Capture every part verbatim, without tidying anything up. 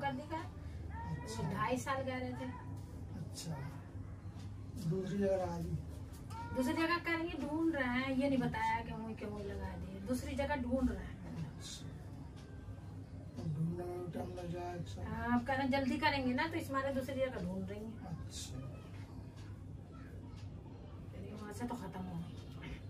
कर देगा। ढाई साल गए रहे थे। अच्छा, दूसरी जगह आ गई। दूसरी जगह करेंगे, ढूंढ रहे हैं, ये नहीं बताया कि वही के वही लगा दिए, दूसरी जगह ढूंढ रहे हैं। ढूंढने में टाइम लग जाएगा। हाँ, अब करें जल्दी करेंगे ना, तो इस मारे दूसरी जगह ढूंढ रही है। अच्छा, वहाँ से तो खत्म हो गई।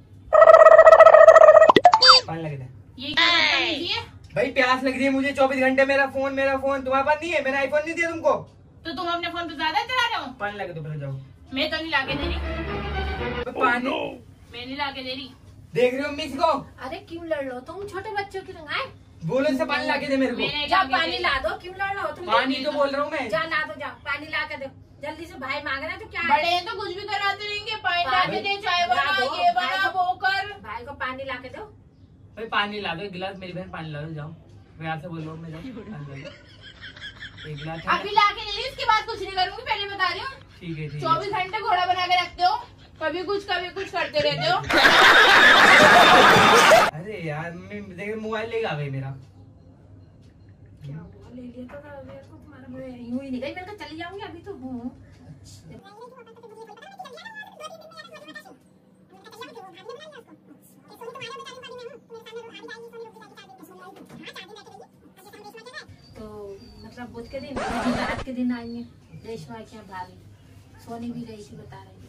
पानी लगे थे। ये क्या लीजिए? भाई प्यास लग रही है मुझे, चौबीस घंटे मेरा फोन मेरा फोन तुम्हारे पास नहीं है, मैंने आईफोन नहीं दिया तुमको। तो तुम अपने फोन पे ज्यादा चला रहे हो। पानी लगे तो पहले जाओ। मैं तो नहीं लाके दे रही। पानी मैं नहीं लाके दे रही। देख रही हो अम्मी इसको? अरे क्यों लड़ लो तुम, छोटे बच्चों की रंगाए। बोलो इससे पानी लाके दे मेरे को। जा पानी ला दो, क्यों लड़ लो तुम? पानी तो बोल रहा हूँ मैं। जा ला दो, जा पानी ला के दो जल्दी से। भाई मांग रहे हैं तो क्या बड़े हैं तो कुछ भी कराते रहेंगे। पानी ला के दे, चाय बना, ये बना, वो कर। भाई को पानी ला के दो। भाई पानी ला दो एक गिलास, मेरी बहन पानी ला दो। जाओ मैं आपसे बोल रहा हूँ, मैं जाऊँ पानी ला दो एक गिलास। अभी ला के दे रही, इसके बाद कुछ नहीं करूंगी, पहले बता रही हूँ। ठीक है ठीक है। चौबीस घंटे घोड़ा बना के रखते हो, कभी कुछ कभी कुछ करते रहते हो। अरे यार मैं देख मोबाइल लेगा भाई मेरा। क्या हुआ, ले लिया तो मेरे को तुम्हारा, मैं यूं ही नहीं गई, मैंने कहा चली जाऊंगी, अभी तो हूँ। तो मतलब बुध के दिन, रात के दिन आई है रेशमा के यहाँ भाभी, सोनी भी गई थी, बता रही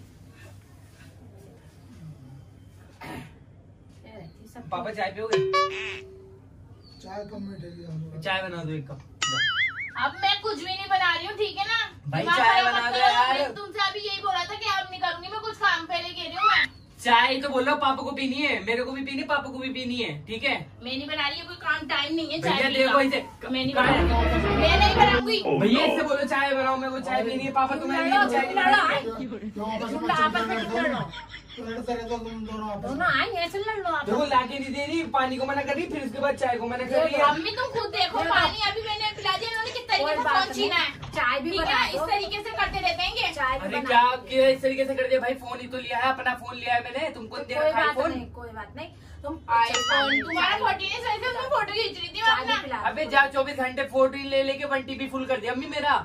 है। सब पापा चाय पियोगे? चाय कम में ढेली। चाय बना दो एक कप। अब मैं कुछ भी नहीं बना रही हूँ, ठीक है ना? भाई दिमाग चाय खराब बना मत दो करो। यार। मैं तुमसे अभी यही बोला था कि अब नहीं करूंगी मैं कुछ काम, पहले कह रही हूँ मैं। चाय तो बोल रहा हूँ, पापा को पीनी है, मेरे को भी पीनी है, पापा को भी पीनी है, ठीक है? मैं नहीं बना रही है, कोई काम टाइम नहीं है भैया चाय देखो पीने इसे। का। मैं नहीं बना रही, मैं नहीं बनाऊंगी। भैया इससे बोलो चाय बनाओ, मेरे को चाय पीनी है। पापा तुम्हारे लिए चाय क्यों आपस में आपस में क्यों लड़ो? लड़ते रहते हो तुम दोनों आपस में। दोनों आई ऐसे लड़ लो आप। देखो लाके नहीं दे रही, पानी को मना कर रही, फिर उसके बाद चाय को मना कर रही है। अम्मी तुम खुद देखो, पानी अभी मैंने पिला दिया, इन्होंने किस तरीके से फोन छीना है। चाय भी ठीक बना है, इस दो। तरीके से करते रहते हैं। चाय भी अरे बना क्या दो। क्या इस तरीके से कर दिया भाई? फोन ही तो लिया है, अपना फोन लिया है मैंने, तुमको दे कोई रखा है बात फोन। नहीं, कोई बात नहीं। तुम आईफोन तुम्हारा फोर्टीन है, सही से उसमें फोटो खींच रही थी मैं अपना। अबे जा चौबीस घंटे फोर्टीन ले लेके वन टीबी फुल कर दिया अम्मी मेरा।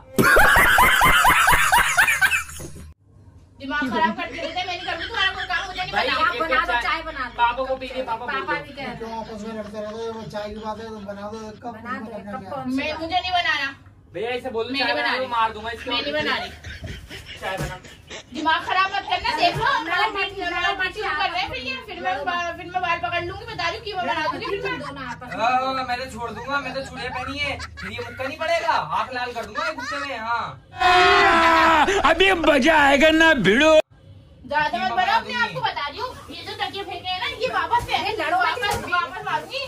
दिमाग खराब करते रहते, मैं नहीं करूँगी तुम्हारा कोई काम, मुझे नहीं भाई, पता। आप एक- एक बना दो, चाय- चाय बना दो। पापा को पीनी है, पापा पापा बोल भी दो। कह रहे क्यों हैं। आपस में लड़ते रहते हो? चाय की बात है तो बना दो एक कप। बना दो एक करना कप क्या? कौन सी मैं बात? मुझे नहीं बनाना, भैया ऐसे बोलो मैं चाय नहीं बना बना दो, रही। मार दूंगा इसके। मैं नहीं बना रही। चाय बना। दिमाग खराब मत करना, देख लो लड़ो मत, लड़ाई लड़ो मत, शुरू कर रहे हैं। फिर ये फिर मैं बा- फिर मैं बाल पकड़ लूंगी, बता रही हूँ कि मैं बना दूंगी। फिर मैं दोनों आपस में। हाँ, मैं तो छोड़ दूंगा, मैं तो चूड़िया पहनी है, फिर ये मुक्का नहीं पड़ेगा, आँख लाल कर दूंगा एक गुस्से में। हाँ अभी मजा आएगा ना भिड़ो। ज्यादा मत ये बनाओ, बना अपने आप को बता रही हूँ। ये जो तकिए फेंके हैं ना, ये वापस से अरे लड़ो मत, वापस वापस मारूंगी।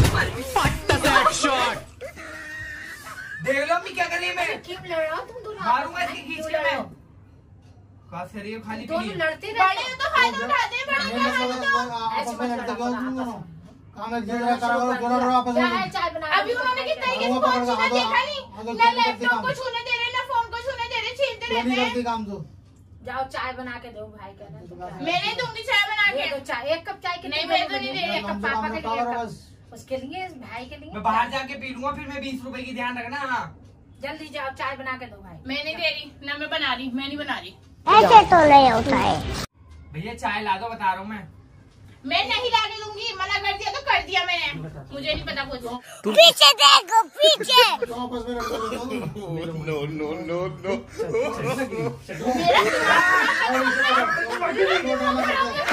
देख लो अम्मी क्या कर रही है मैं। क्यों लड़ रहे हो तुम दोनों? मारूंगा इसकी खींच के मैं। खास कर रही है खाली दोनों पीली। लड़ते बड़े रहते हैं तो फायदा उठाते हैं, बड़े मैंने का फायदा सोचा तो। आपस में लड़ते क्यों तुम दोनों? काम एक हैं। जगह करा करो, दोनों दोनों आपस क्या में। है, चाय बना अभी उन्होंने किस तरीके से वो फोन पकड़ छीना के देखा हाथों- नहीं, हाथों ना करते लैपटॉप काम। को छूने दे रहे, ना फोन को छूने दे रहे, छीनते क्यों नहीं रहते करती हैं। काम तो? जाओ चाय बना के दो भाई का ना। मैं नहीं दूंगी चाय बना ये के। दो चाय, एक कप चाय के नहीं, मैं तो नहीं दे रही। एक कप पापा के लिए, एक कप उसके लिए, भाई के लिए। मैं बाहर जाके पी लूंगा, फिर मैं बीस रुपए की ध्यान रखना। हाँ जल्दी जाओ चाय बना के दो भाई। मैं नहीं दे रही, ना मैं बना रही, मैं नहीं बना रही। ऐसे तो नहीं होता है। भैया चाय ला दो, बता रहा हूँ मैं। मैं नहीं लाने दूंगी, मना कर दिया तो कर दिया मैंने, मुझे नहीं पता कुछ। पीछे देखो पीछे। क्यों आपस में लड़ते रहते हो? No no no no. मेरा दिमाग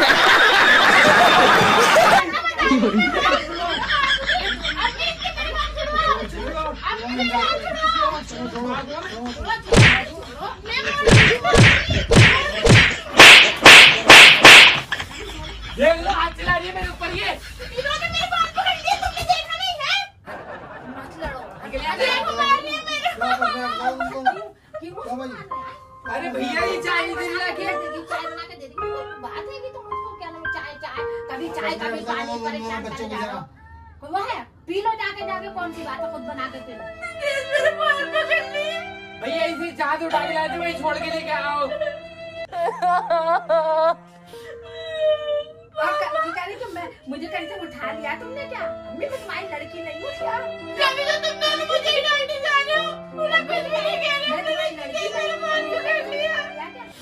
देख लो हाथ चला रही है मेरे ऊपर ये। इन्होंने मेरे बाल पकड़ लिए, तुमने देखा नहीं है? मत लड़ो। देखो मार लिया मेरे क्यों आपस में लड़ते हो तुम दोनों? क्यों क्यों भाई? अरे भैया ये चाय नहीं दे रही लाके। चाय देगी, चाय बना के दे देगी। कोई बात है कि तुम उसको क्या नाम, चाय चाय कभी चाय कभी पानी, परेशान करे जा रहे हो। कोई वो है, पी लो जाके, जाके कौन सी बात है, खुद बना के पी लो। मेरे बाल पकड़ लिए। भैया इसे चाय उठा के लाते, वही छोड़ के लेके आओ। और क- वो कह रही कि मैं, मुझे कहीं से उठा लिया तुमने क्या? अम्मी मैं तुम्हारी लड़की नहीं हूँ क्या? तभी तो तुम दोनों मुझे ही डांटे जा रहे हो।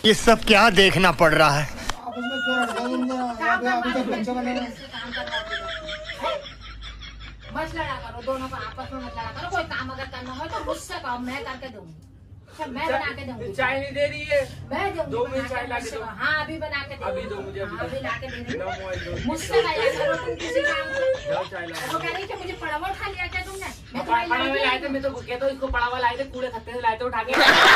ये सब क्या देखना पड़ रहा है। आपस में क्यों लड़ रहे हो तुम? यहाँ पे अभी तक बच्चे बने हैं। काम करवा दो। मत लड़ा करो दोनों को, आपस में मत लड़ा करो। कोई काम अगर करना हो तो मुझसे कहो, मैं करके दूंगी। अच्छा, मैं बना के दूंगी। चाय नहीं दे रही है। मैं दूंगी दो बना मिनट के, चाय ला के मुझसे दो। कहो। हाँ अभी बना के अभी दूंगी। दो मुझे, अभी हाँ, अभी ला के दे रही बिना मोबाइल दो। हूँ। मुझसे कहा करो तुम किसी काम को। जाओ चाय ला। वो कह रही कि मुझे पड़ावा उठा लिया क्या तुमने? मैं पड़ा तुम्हारी हुआ लड़की लाए थे, मैं तो कहता हूँ इसको पड़ा हुआ लाए थे, कूड़े खत्ते से लाए थे उठा के।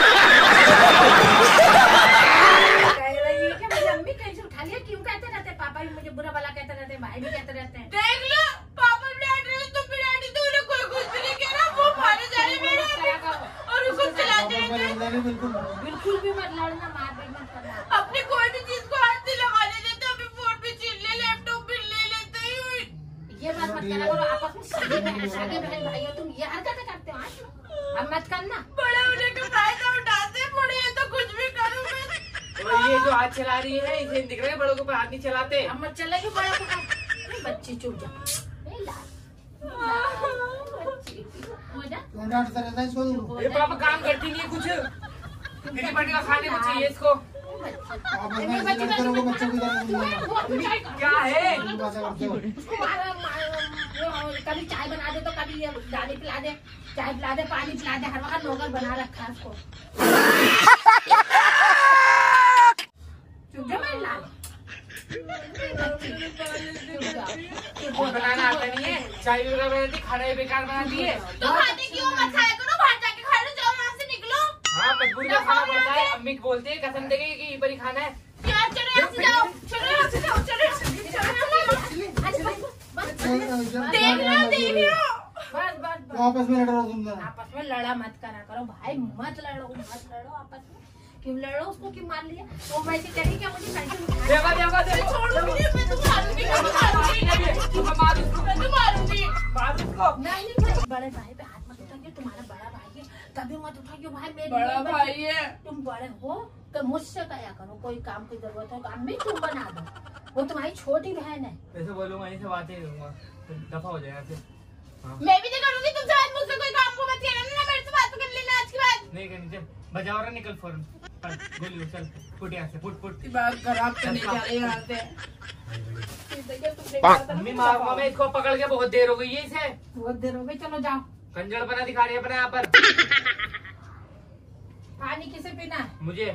कह रही है कि मेरी अम्मी कहीं से उठा लिया। क्यों कहते रहते हैं? पापा भी मुझे बुरा भला कहते रहते हैं, भाई भी कहते रहते हैं। देख लो पापा डैडी तुम भी डैडी तो उन्हें कोई कुछ नहीं कह रहा, वो मारे जा रहे मेरे और उसको चलाते आपस में रहते। लड़ना नहीं बिल्कुल। बिल्कुल भी मत लड़ना, मार पीट मत करना। अपनी कोई भी चीज को हाथ नहीं लगाने देते, अभी फोन भी छीन ले, लैपटॉप भी ले लेते ही। ये बात मत करा करो आपस में। सागे बहन सागे बहन भाई हो तुम, ये हरकतें करते हो। हाँ? अब मत करना। बड़े होने का फायदा उठाते, बड़े हैं तो कुछ भी करूँ मैं। और ये जो हाथ चला रही है इसे दिख रहा है, बड़ों के ऊपर हाथ नहीं चलाते। अब मत चलेगी बड़ा को काम। बच्ची चुप जा। ए लाल, लाल, बच्ची हो जा। क्यों डांटता रहता है इसको तू? ये पापा काम करती नहीं है कुछ, फिर बटे का खाने को चाहिए इसको। आपस में ऐसे लड़ते रहोगे बच्चों की तरह तुम दोनों। क्या है? तुम बातें करते हो। उसको मार- मार- कभी चाय बना दे तो कभी ये दादी पिला दे, चाय पिला दे, पानी पिला दे। हर वक्त नौकर बना रखा है उसको। चुप जा मेरी लाल। वो बनाना आता नहीं है, चाय भी बेकार बनाती, खाना भी बेकार बनाती है। तो खाते क्यों मत खाया करो, बाहर जाके खा लो, जाओ यहाँ से निकलो। हाँ मजबूरी में खाना पड़ता है। अम्मी को बोलते हैं कसम देके कि यहीं पर ही खाना है। यार चलो यहाँ से जाओ, चलो यहाँ से जाओ, चलो यहाँ से जाओ। देख लो देख लो। बस बस बस। आपस में लड़ रहे हो तुम दोनों। आपस में लड़ा मत करा करो भाई, मत लड़ो मत लड़ो आपस में। क्यों लड़ो? उसको क्यों मार लिया? वो वैसे करी क्या मुझे साइकिल उठा देखो देखो देखो। छोड़ो मुझे, मैं तो मारूंगी, मैं तो मारूंगी, मैं मार उसको, मैं तो मारूंगी। मार उसको। नहीं नहीं भाई, बड़े भाई पे हाथ मत उठाइए। तुम्हारा बड़ा भाई है, कभी मत उठाइए भाई। मेरी बड़ा बच्ची- भाई है। तुम बड़े हो तो मुझसे कहा करो। कोई काम की जरूरत हो तो अम्मी तुम बना दो। वो तुम्हारी छोटी बहन है। ऐसे बोलूंगा, ऐसे बातें करूंगा, दफा हो जाएगा फिर। हाँ। मैं भी नहीं करूंगी तुमसे बात, मुझसे कोई काम को मत कहना ना, मेरे से बात कर लेना आज के बाद। नहीं करनी चाहिए। बजाओ रहा, निकल फौरन। गोली चल, फुट यहाँ से, फुट फुट। दिमाग खराब करने जा रहे यहाँ से। मम्मी मारूंगा मैं इसको, पकड़ के बहुत देर हो गई है इसे। बहुत देर हो गई, चलो जाओ। कंजड़ बना दिखा रही है अपने यहाँ पर। पानी किसे पीना है? मुझे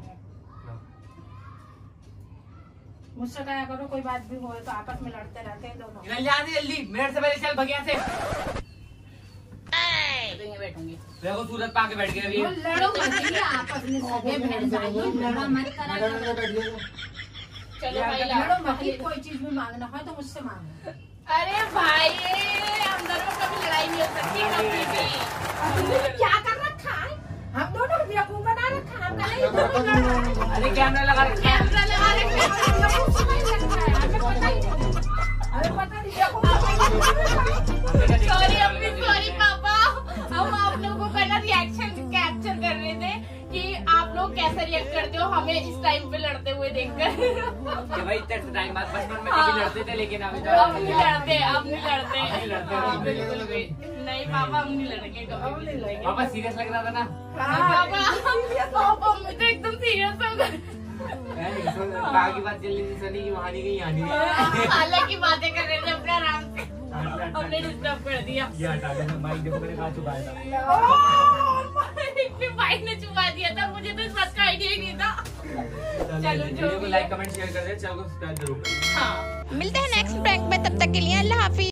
मुझसे कहा करो। कोई बात भी हो तो आपस में लड़ते रहते हैं दोनों। निकल यहाँ से जल्दी, मिनट से पहले चल, भग यहाँ से। बैठूंगी। देखो सूरत पाके बैठ गया अभी। वो लड़ो मत ये आपस में, सगे बहन भाई हो, लड़ो मत करा मैडम करो। ने बैठ गया तो। चलो भाई लड़ो लाओ। मत। कोई चीज भी मांगना हो तो मुझसे मांगो। अरे भाई हम दोनों में कभी लड़ाई नहीं हो सकती कभी भी। तुमने क्या कर रखा है? हम दोनों को बेवकूफ बना रखा है। हम कह रहे हैं दोनों लड़- अरे कैमरा लगा रखा है। कैमरा लगा रखे हैं। हमें समझ लगता है, हमें पता ही नहीं। हमें पता नहीं बेवकूफ बना। सॉरी अम्मी, सॉरी पापा। हम आप लोगों का ना रिएक्शन कैप्चर कर रहे थे कि आप लोग कैसे रिएक्ट करते हो हमें इस टाइम पे लड़ते हुए देखकर। कि भाई इतने टाइम बाद बचपन में हाँ। कभी लड़ते थे, लेकिन अभी तो अब नहीं लड़ते, अब नहीं लड़ते। अब नहीं लड़ते। हाँ, बिल्कुल भी नहीं पापा, हम नहीं लड़ेंगे कभी भी। लड़ेंगे पापा सीरियस लग रहा था ना। पापा पापा मुझे एकदम सीरियस हो गए। बाकी बात चल रही थी, सनी की वहाँ नहीं गई, यहाँ नहीं गई। हालांकि बातें कर रहे थे अपने आराम से, हमने डिस्टर्ब कर दिया। ये हटा देना, माइक देखो मैंने कहा छुपाया था। इतने भाई ने छुपा दिया था, मुझे तो इस बात का आइडिया ही नहीं था। चलो जो वीडियो को भी लाइक है। कमेंट शेयर कर दे, चैनल को सब्सक्राइब जरूर करें। हाँ मिलते हैं नेक्स्ट प्रैंक में, तब तक के लिए अल्लाह हाफिज।